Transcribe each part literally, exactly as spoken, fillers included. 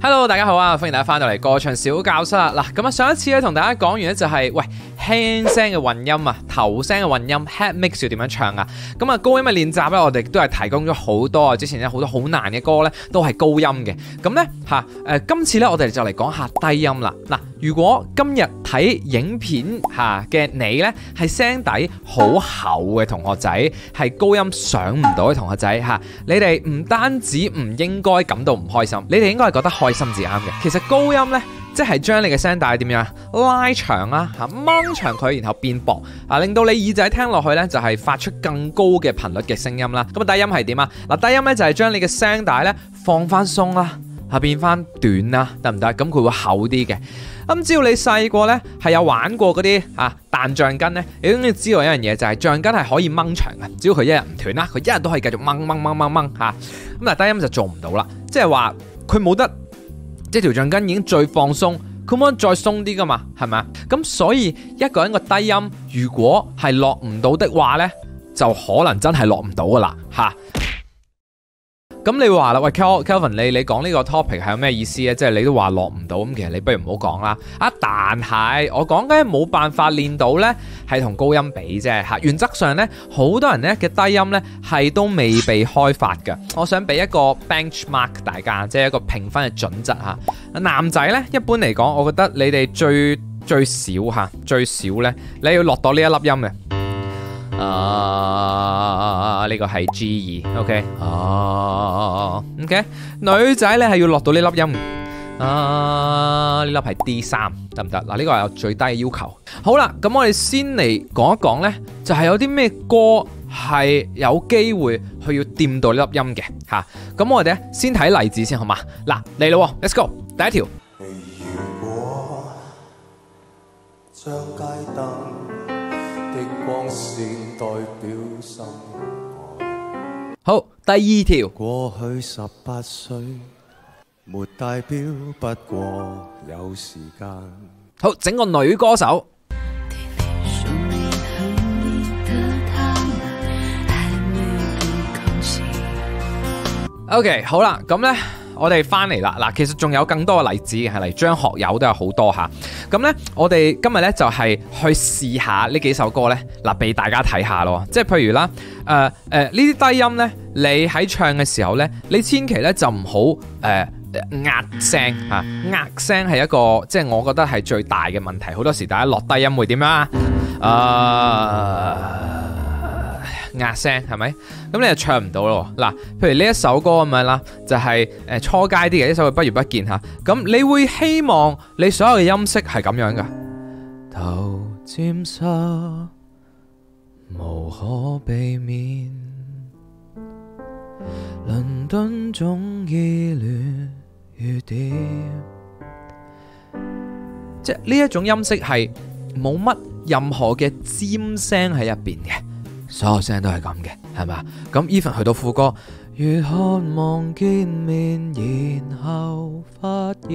Hello， 大家好啊！歡迎大家翻到嚟歌唱小教室啦。嗱，咁啊上一次咧同大家講完咧就係、是、喂輕聲嘅混音啊，頭聲嘅混音 head mix 要點樣唱啊？咁啊高音嘅練習咧，我哋都係提供咗好多啊。之前咧好多好難嘅歌咧都係高音嘅。咁咧嚇誒，今次咧我哋就嚟講下低音啦。嗱，如果今日睇影片嚇嘅你咧係聲底好厚嘅同學仔，係高音上唔到嘅同學仔嚇，你哋唔單止唔應該感到唔開心，你哋應該係覺得開心至啱嘅。其實高音咧，即係將你嘅聲帶點樣拉長啦嚇，掹長佢，然後變薄啊，令到你耳仔聽落去咧就係發出更高嘅頻率嘅聲音啦。咁啊低音係點啊？嗱，低音咧就係將你嘅聲帶咧放翻鬆啦，嚇變翻短啦，得唔得？咁佢會厚啲嘅。咁只要你細個咧係有玩過嗰啲啊彈橡筋咧，你都要知道一樣嘢就係橡筋係可以掹長嘅，只要佢一日唔斷啦，佢一日都可以繼續掹掹掹掹掹嚇。咁但係低音就做唔到啦，即係話佢冇得。即係條橡筋已經最放鬆，佢冇得再鬆啲噶嘛，係咪啊？咁所以一個人個低音如果係落唔到的話呢，就可能真係落唔到噶啦嚇。咁你話啦，喂 Kelvin， 你你講呢個 topic 係有咩意思咧？即係你都話落唔到，咁其實你不如唔好講啦。啊，但係我講緊冇辦法練到呢，係同高音比啫嚇。原則上呢，好多人呢嘅低音呢係都未被開發嘅。我想俾一個 benchmark 大家，即係一個評分嘅準則嚇。男仔呢，一般嚟講，我覺得你哋最最少嚇，最少呢，你要落到呢一粒音嘅。啊，呢個係 G 二 ，OK， 啊 ，OK， 女仔咧係要落到呢粒音，啊，呢粒係 D 三，得唔得？嗱，呢個係有最低嘅要求。好啦，咁我哋先嚟講一講呢，就係、是、有啲咩歌係有機會去要掂到呢粒音嘅吓。咁、啊、我哋咧先睇例子先，好嘛？嗱，嚟咯 ，Let's go， 第一條。 如果將街燈的光線代表心愛， 好，第二條。 過去十八歲，沒代表不過有時間。 好，整個女歌手。OK， 好啦，咁呢，我哋翻嚟啦。嗱，其實仲有更多嘅例子嘅，係嚟張學友都有好多吓。咁呢，我哋今日呢，就係去試下呢幾首歌呢，嗱，俾大家睇下咯。即係譬如啦，誒誒呢啲低音呢，你喺唱嘅時候呢，你千祈呢就唔好誒壓聲吓，壓聲係一個即係我覺得係最大嘅問題。好多時大家落低音會點樣啊？呃壓聲係咪？咁你就唱唔到咯。嗱，譬如呢一首歌咁樣啦，就係、是、誒初階啲嘅，呢首《不如不見》吓。咁你會希望你所有嘅音色係咁樣噶？頭沾濕，無可避免。倫敦總依戀雨點，即係呢一種音色係冇乜任何嘅尖聲喺入邊嘅。所有聲都係咁嘅，係嘛？咁 even 去到副歌，越渴望見面，然後發現。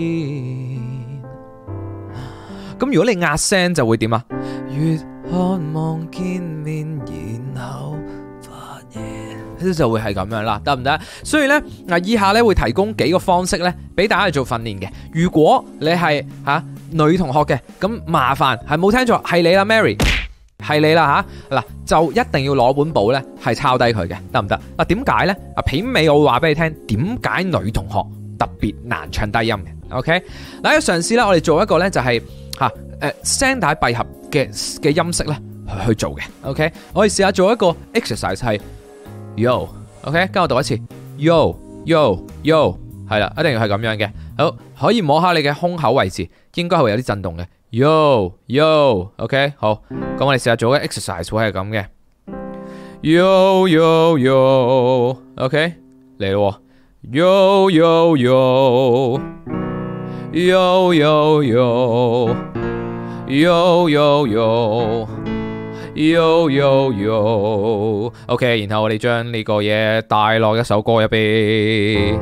咁如果你壓聲就會點啊？越渴望見面，然後發現，呢就會係咁樣啦，得唔得？所以呢，嗱，以下咧會提供幾個方式咧，俾大家去做訓練嘅。如果你係吓、啊、女同學嘅，咁麻煩係冇聽錯，係你啦 ，Mary。係你啦吓，嗱就一定要攞本簿咧，係抄低佢嘅，得唔得？嗱，點解咧？啊，片尾我會話俾你聽，點解女同學特別難唱低音嘅 ？OK，嗱，一個嘗試咧，我哋做一個咧就係吓誒聲帶閉合嘅嘅音色咧去去做嘅。OK，我哋試下做一個 exercise 係 yo，OK， 跟我讀一次 yo yo yo， 係啦，一定要係咁樣嘅。好，可以摸下你嘅胸口位置，應該係會有啲震動嘅。Yo yo OK 好，咁我哋試下做個 exercise 會係咁嘅 Yo yo yo OK 嚟咯 Yo yo yo Yo yo yo Yo yo yo Yo yo yo OK 然後我哋將呢個嘢帶落一首歌入邊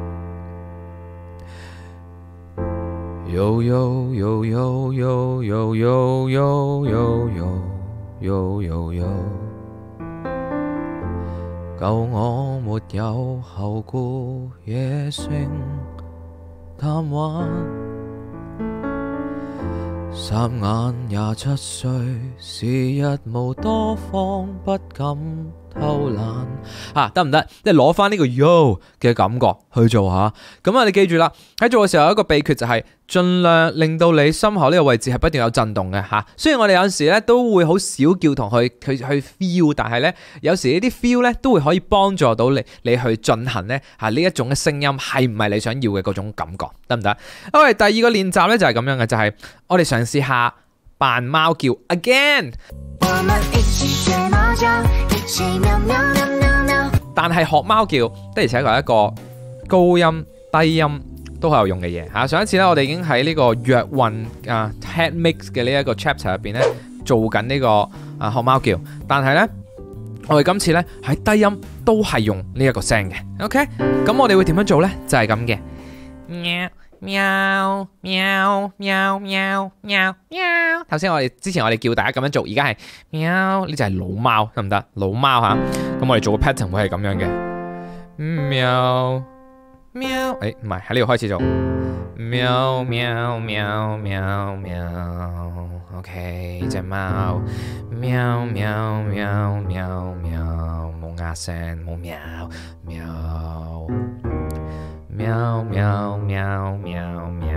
Yo yo yo yo yo yo yo yo yo yo yo yo， 舊我沒有後顧野性貪玩。霎眼廿七歲，時日無多方，不敢偷懶。啊，得唔得？即係攞翻呢個 yo 嘅感覺去做下。咁啊，你記住啦，喺做嘅時候有一個秘訣就係盡量令到你心口呢個位置係不斷有震動嘅嚇。雖然我哋有時咧都會好少叫同佢佢去 feel，但係咧有時呢啲 feel 咧都會可以幫助到你你去進行咧嚇呢一種嘅聲音係唔係你想要嘅嗰種感覺，得唔得？好，第二個練習咧就係咁樣嘅，就係我哋嘗試下扮貓叫 again。但係學貓叫的而且確係一個高音低音都係有用嘅嘢嚇。上一次咧我哋已經喺呢個躍韻啊 head mix 嘅呢一個 chapter 入邊咧做緊呢個啊學貓叫，但係咧我哋今次咧喺低音都係用呢一個聲嘅。OK，咁我哋會點樣做咧？就係咁嘅。喵喵喵喵喵喵喵。頭先我哋之前我哋叫大家咁樣做，而家係喵，呢就係老貓，得唔得？老貓吓，咁我哋做個 pattern 會係咁樣嘅。喵喵，誒唔係喺呢度開始做。喵喵喵喵喵 ，OK， 隻貓。喵喵喵喵喵，冇壓聲，冇喵喵。喵喵喵喵喵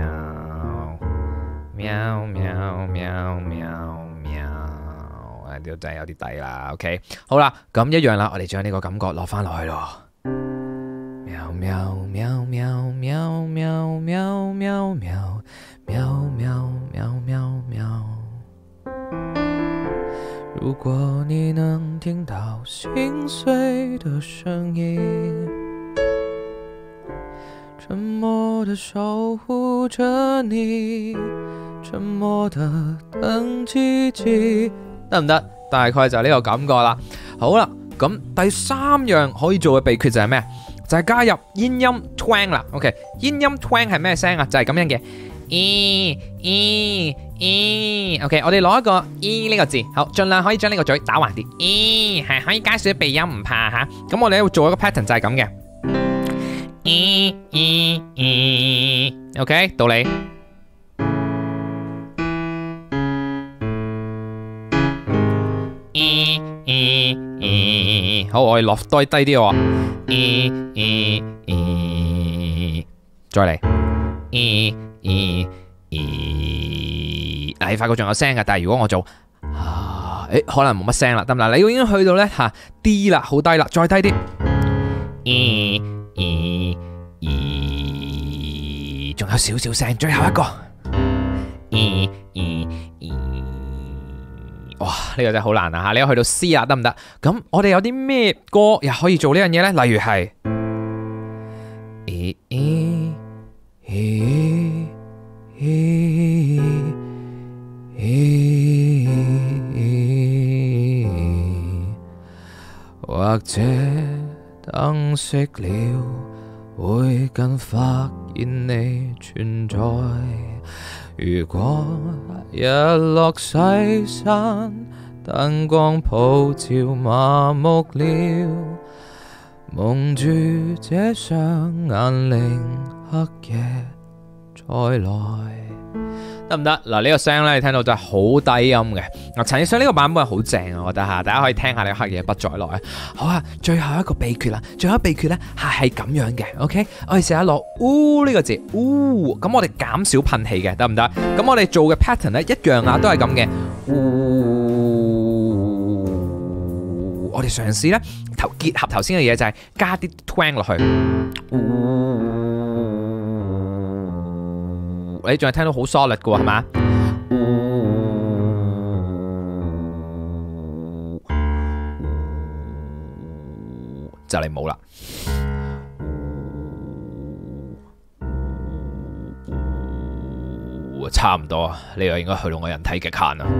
喵喵喵喵喵，呢度真係有啲低啦。OK， 好啦，咁一樣啦，我哋將呢個感覺落翻落去咯。喵喵喵喵喵喵喵喵喵喵喵喵喵喵。如果你能聽到心碎的聲音，沉默地守護着你，沉默地等奇蹟，得唔得？大概就係呢個感覺啦。好啦，咁第三樣可以做嘅秘訣就係咩？就係加入咽音 twang 啦。OK， 咽音 twang 係咩聲啊？就係咁樣嘅。E E E OK， 我哋攞一個 E 呢個字，好，盡量可以將呢個嘴打橫啲。E 係可以加少啲鼻音，唔怕吓。咁我哋會做一個 pattern 就係咁嘅。E E E OK， 到你。E E E 好，我哋落多低啲喎。E E E 再嚟。E E E 嗱，你發覺仲有聲㗎，但係如果我做啊，誒可能冇乜聲啦，得唔得？你已經去到咧嚇 D 啦，好低啦，再低啲。E E E 仲有少少聲，最後一個。E E E 哇，呢個真係好難啊嚇！你又去到 C 啦，得唔得？咁我哋有啲咩歌又可以做呢樣嘢咧？例如係 E E E E E 或者燈熄了，會更發現你存在。如果日落西山，燈光普照麻木了，蒙住這雙眼睛，黑夜再來，得唔得？嗱，呢個聲咧，你聽到真係好低音嘅。嗱，陳奕迅呢個版本係好正啊，我覺得嚇，大家可以聽下呢個黑夜不再來。好啊，最後一個秘訣啦，最後一個秘訣咧係係咁樣嘅 ，OK， 我哋試下落嗚呢個字，嗚，咁我哋減少噴氣嘅，得唔得？咁我哋做嘅 pattern 咧一樣啊，都係咁嘅，嗚，我哋嘗試咧頭結合頭先嘅嘢，就係加啲 twang 落去，嗚。你仲係聽到好 solid 嘅喎，係嘛？就嚟冇啦，差唔多啊！呢個應該去到我人體極限啦。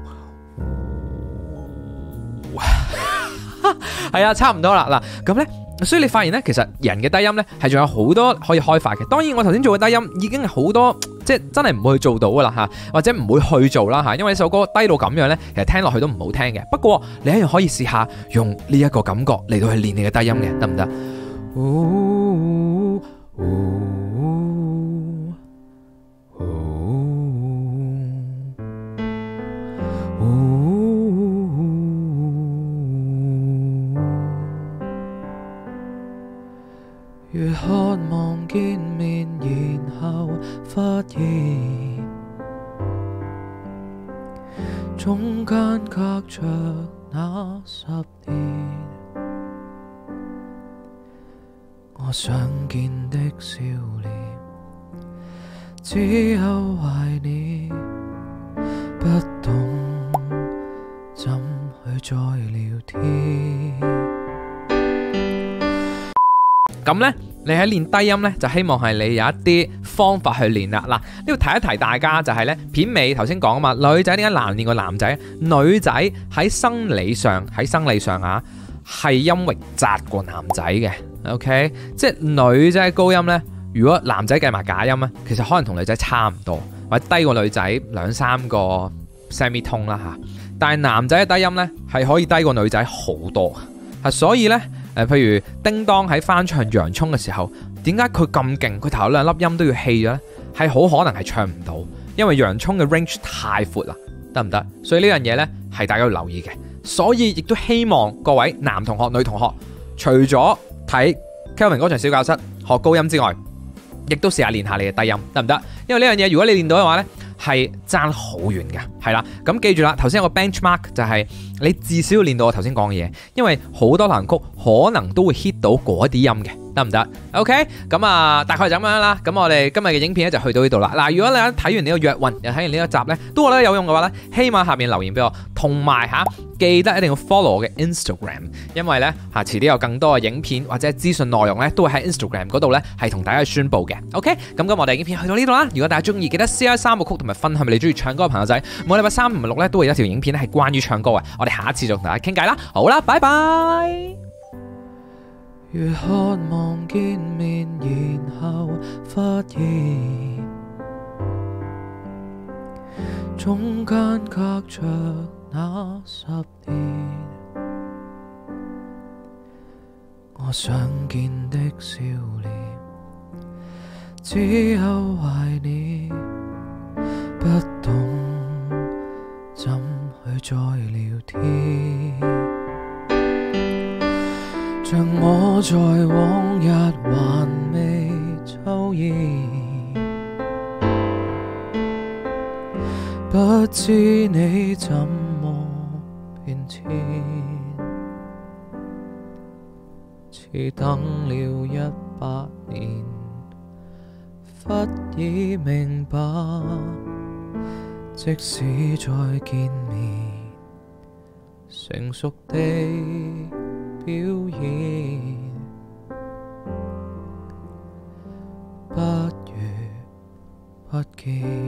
係啊，差唔多啦。嗱，咁咧。 所以你發現咧，其實人嘅低音咧係仲有好多可以開發嘅。當然我頭先做嘅低音已經係好多，即係真係唔會去做到噶啦嚇，或者唔會去做啦嚇，因為呢首歌低到咁樣咧，其實聽落去都唔好聽嘅。不過你一樣可以試下用呢一個感覺嚟到去練你嘅低音嘅，得唔得？如渴望見面，然後發現中間隔着那十年，我想見的笑臉只有懷念，不懂怎去再聊天。咁呢，你喺練低音呢，就希望係你有一啲方法去練啦。嗱，呢度提一提大家就係呢，片尾頭先講啊嘛，女仔點解難練過男仔？女仔喺生理上喺生理上啊，係音域窄過男仔嘅。OK， 即係女仔高音呢，如果男仔計埋假音呢，其實可能同女仔差唔多，或者低過女仔兩三個 semitone 啦嚇。但係男仔嘅低音呢，係可以低過女仔好多，係所以呢。誒，譬如叮當喺翻唱洋蔥嘅時候，點解佢咁勁？佢頭兩粒音都要棄咗呢？係好可能係唱唔到，因為洋蔥嘅 range 太闊啦，得唔得？所以呢樣嘢呢，係大家要留意嘅。所以亦都希望各位男同學、女同學，除咗睇 Kelvin 歌唱小教室學高音之外，亦都試下練下你嘅低音，得唔得？因為呢樣嘢如果你練到嘅話呢，係爭好遠嘅，係啦。咁記住啦，頭先有個 benchmark 就係你至少要練到我頭先講嘅嘢，因為好多流行曲可能都會 hit 到嗰啲音嘅，得唔得 ？OK， 咁啊，大概就咁樣啦。咁我哋今日嘅影片咧就去到呢度啦。嗱，如果你睇完呢個約運又睇完呢一集咧，都覺得有用嘅話咧，希望下面留言俾我，同埋嚇記得一定要 follow 我嘅 Instagram， 因為咧嚇遲啲有更多嘅影片或者資訊內容咧，都會喺 Instagram 嗰度咧係同大家宣佈嘅。OK，咁咁我哋影片去到呢度啦。如果大家中意，記得 share 三個曲同埋分享俾你中意唱歌嘅朋友仔。每禮拜三同埋六咧都會有一條影片咧係關於唱歌嘅。我哋下一次再同大家傾偈啦。好啦，拜拜。如渴望見面，然後發現中間隔着那十年，我想見的笑臉只有懷念，不懂怎去再聊天，像我在往日還未抽煙，不知你怎麼變遷，似等了一百年，忽已明白，即使再見面，成熟地表演，不如不見。